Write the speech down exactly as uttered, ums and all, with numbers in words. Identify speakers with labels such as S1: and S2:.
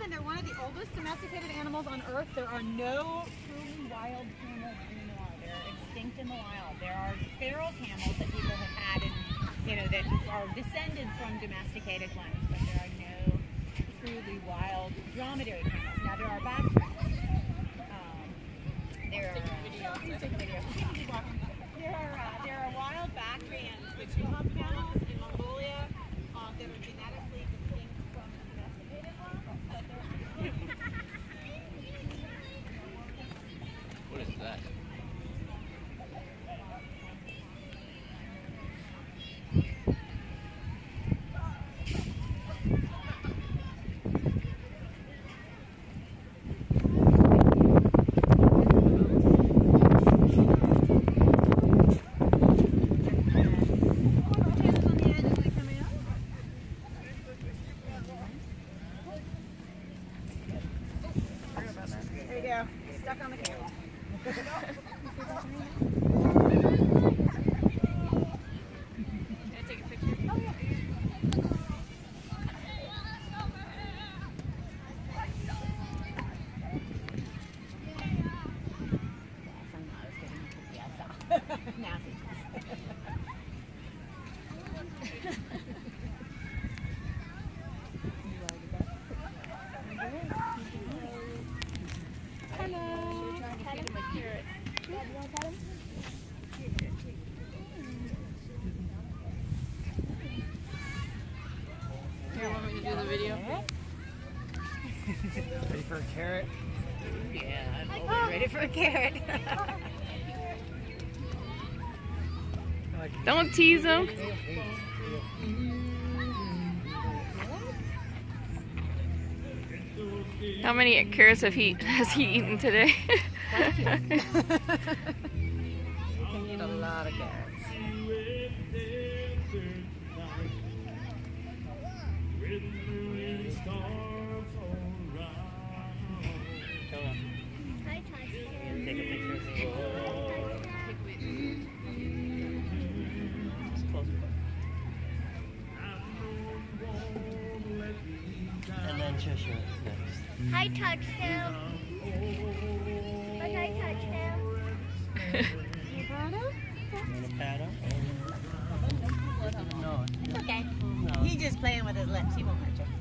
S1: and they're one of the oldest domesticated animals on Earth. There are no truly wild camels anymore. They're extinct in the wild. There are feral camels that people have had, and you know that are descended from domesticated ones, but there are no truly wild dromedary camels. Now there are back. Um, there are. Uh, there are uh, there are wild Bactrians, which are camels in Mongolia um, that are genetically distinct from the domesticated ones. But they're
S2: What is that?
S1: There you go. Stuck on the camera. Can I take a picture? Oh, yeah. Now hello. Pet him. You want to pet him?
S3: You want me to do the video?
S2: Ready for a carrot?
S3: Yeah, I'm always ready for a carrot. Don't tease him. How many carrots have he has he eaten today?
S1: You can eat a lot of carrots.
S2: Take a picture of me. And then Trisha next.
S4: Hi, touchdown. But I touchdown.
S1: You brought him?
S2: Want to pat him? No.
S1: It's okay.
S2: No.
S1: He's just playing with his lips. He won't hurt you.